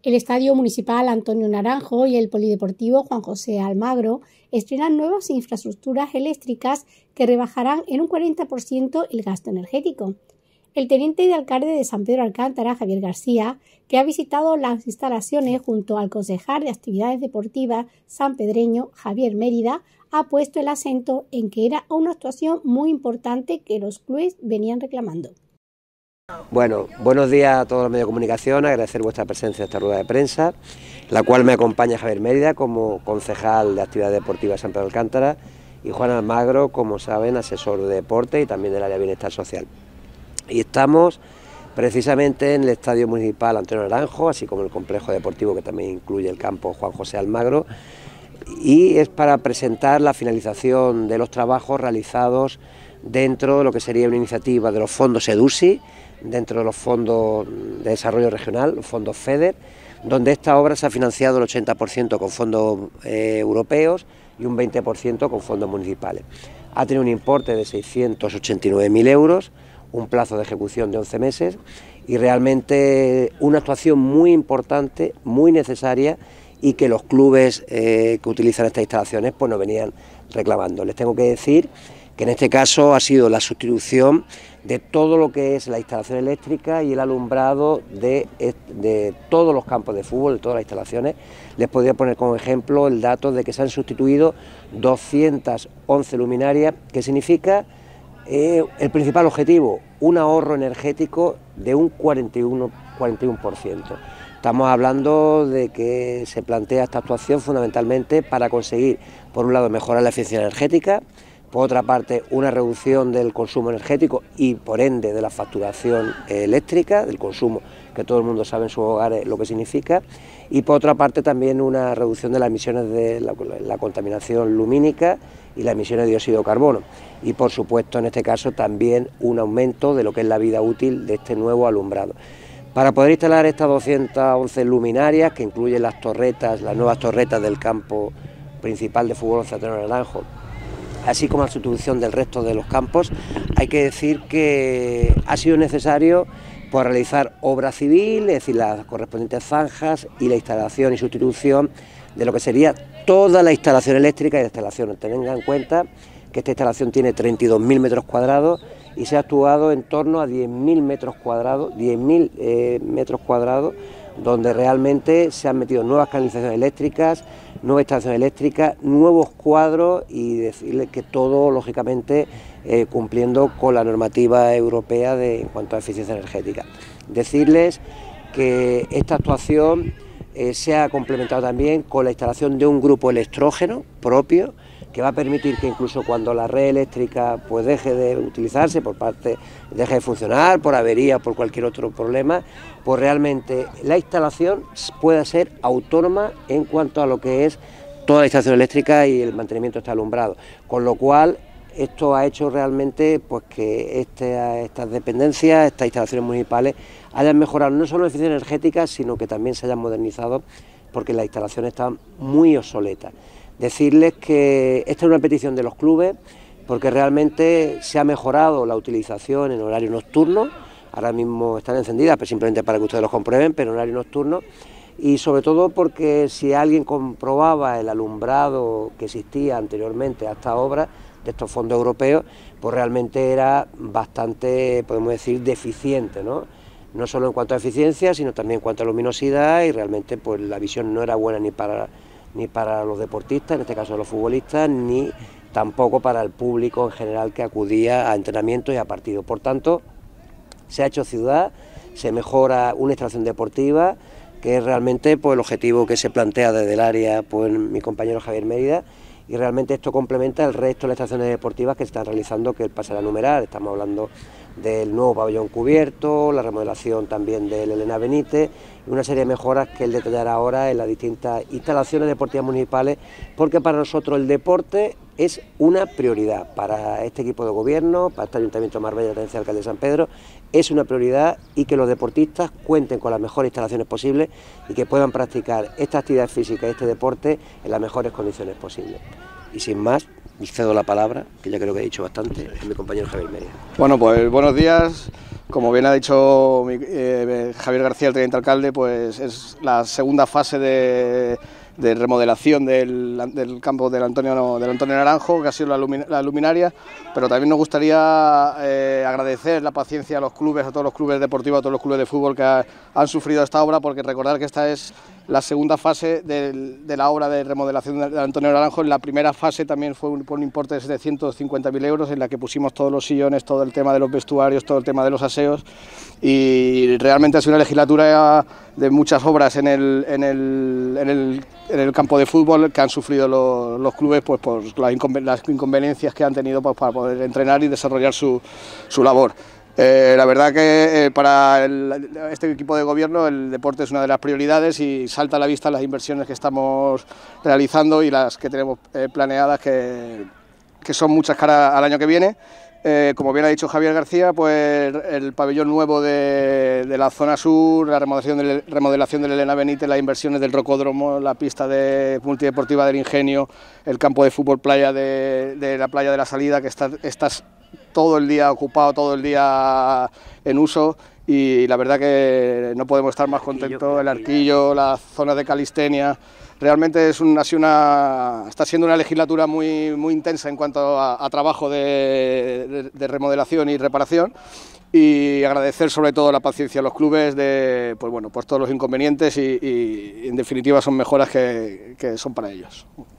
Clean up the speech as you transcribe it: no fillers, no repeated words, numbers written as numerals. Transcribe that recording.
El Estadio Municipal Antonio Naranjo y el Polideportivo Juan José Almagro estrenan nuevas infraestructuras eléctricas que rebajarán en un 40% el gasto energético. El teniente de alcalde de San Pedro Alcántara, Javier García, que ha visitado las instalaciones junto al concejal de Actividades Deportivas sanpedreño, Javier Mérida, ha puesto el acento en que era una actuación muy importante que los clubes venían reclamando. Bueno, buenos días a todos los medios de comunicación, agradecer vuestra presencia en esta rueda de prensa, la cual me acompaña Javier Mérida como concejal de Actividades Deportivas San Pedro Alcántara y Juan Almagro, como saben, asesor de deporte y también del área de bienestar social. Y estamos precisamente en el Estadio Municipal Antonio Naranjo, así como el complejo deportivo que también incluye el campo Juan José Almagro, y es para presentar la finalización de los trabajos realizados dentro de lo que sería una iniciativa de los fondos EDUSI, dentro de los fondos de desarrollo regional, los fondos FEDER, donde esta obra se ha financiado el 80% con fondos europeos y un 20% con fondos municipales. Ha tenido un importe de 689.000 euros, un plazo de ejecución de 11 meses y realmente una actuación muy importante, muy necesaria y que los clubes que utilizan estas instalaciones pues nos venían reclamando. Les tengo que decir que en este caso ha sido la sustitución de todo lo que es la instalación eléctrica y el alumbrado de todos los campos de fútbol, de todas las instalaciones. Les podría poner como ejemplo el dato de que se han sustituido 211 luminarias, que significa el principal objetivo, un ahorro energético de un 41%. Estamos hablando de que se plantea esta actuación fundamentalmente para conseguir, por un lado, mejorar la eficiencia energética, por otra parte, una reducción del consumo energético y, por ende, de la facturación eléctrica, del consumo, que todo el mundo sabe en sus hogares lo que significa, y por otra parte también una reducción de las emisiones de la contaminación lumínica y las emisiones de dióxido de carbono. Y, por supuesto, en este caso también un aumento de lo que es la vida útil de este nuevo alumbrado. Para poder instalar estas 211 luminarias, que incluyen las torretas, las nuevas torretas del campo principal de fútbol Antonio Naranjo, así como la sustitución del resto de los campos, hay que decir que ha sido necesario pues, realizar obra civil, es decir, las correspondientes zanjas y la instalación y sustitución de lo que sería toda la instalación eléctrica y de instalación. Tengan en cuenta que esta instalación tiene 32.000 metros cuadrados y se ha actuado en torno a 10.000 metros cuadrados, metros cuadrados, donde realmente se han metido nuevas canalizaciones eléctricas, nueva instalación eléctrica, nuevos cuadros y decirles que todo, lógicamente, cumpliendo con la normativa europea en cuanto a eficiencia energética. Decirles que esta actuación se ha complementado también con la instalación de un grupo electrógeno propio, que va a permitir que incluso cuando la red eléctrica pues deje de utilizarse deje de funcionar por avería o por cualquier otro problema, pues realmente la instalación pueda ser autónoma en cuanto a lo que es toda la instalación eléctrica y el mantenimiento de este alumbrado, con lo cual esto ha hecho realmente pues que estas dependencias, estas instalaciones municipales hayan mejorado no solo la eficiencia energética, sino que también se hayan modernizado porque las instalaciones están muy obsoletas. Decirles que esta es una petición de los clubes porque realmente se ha mejorado la utilización en horario nocturno, ahora mismo están encendidas, pero simplemente para que ustedes lo comprueben, pero en horario nocturno, y sobre todo porque si alguien comprobaba el alumbrado que existía anteriormente a esta obra de estos fondos europeos, pues realmente era bastante, podemos decir, deficiente, no solo en cuanto a eficiencia, sino también en cuanto a luminosidad, y realmente pues la visión no era buena ni para los deportistas, en este caso los futbolistas, ni tampoco para el público en general que acudía a entrenamientos y a partidos. Por tanto, se ha hecho ciudad, se mejora una instalación deportiva, que es realmente pues, el objetivo que se plantea desde el área pues, mi compañero Javier Mérida, y realmente esto complementa el resto de las estaciones deportivas que se están realizando, que pasará a numerar. Estamos hablando del nuevo pabellón cubierto, la remodelación también del Elena Benítez y una serie de mejoras que él detallará ahora en las distintas instalaciones deportivas municipales, porque para nosotros el deporte es una prioridad para este equipo de gobierno, para este Ayuntamiento de Marbella, Tenencia Alcalde de San Pedro, es una prioridad, y que los deportistas cuenten con las mejores instalaciones posibles y que puedan practicar esta actividad física y este deporte en las mejores condiciones posibles. Y sin más, y cedo la palabra, que ya creo que he dicho bastante, a mi compañero Javier Mérida. Bueno, pues buenos días. Como bien ha dicho Javier García, el teniente alcalde, pues es la segunda fase de remodelación del campo del Antonio Naranjo, que ha sido la luminaria, pero también nos gustaría agradecer la paciencia a los clubes, a todos los clubes deportivos, a todos los clubes de fútbol que han sufrido esta obra, porque recordar que esta es la segunda fase de la obra de remodelación del Antonio Naranjo. En la primera fase también fue por un importe de 750.000 euros, en la que pusimos todos los sillones, todo el tema de los vestuarios, todo el tema de los aseos, y realmente ha sido una legislatura de muchas obras en el campo de fútbol que han sufrido los clubes, pues por las inconveniencias que han tenido, pues, para poder entrenar y desarrollar su labor. La verdad que para este equipo de gobierno el deporte es una de las prioridades y salta a la vista las inversiones que estamos realizando y las que tenemos planeadas, que son muchas cara al año que viene. Como bien ha dicho Javier García, pues el pabellón nuevo de la zona sur, la remodelación del Elena Benítez, las inversiones del Rocódromo, la pista multideportiva del Ingenio, el campo de fútbol playa de la playa de la Salida, que está todo el día ocupado, todo el día en uso, y la verdad que no podemos estar más contentos. El Arquillo, la zona de calistenia, realmente está siendo una legislatura muy intensa en cuanto a trabajo de remodelación y reparación, y agradecer sobre todo la paciencia a los clubes por todos los inconvenientes y en definitiva son mejoras que son para ellos.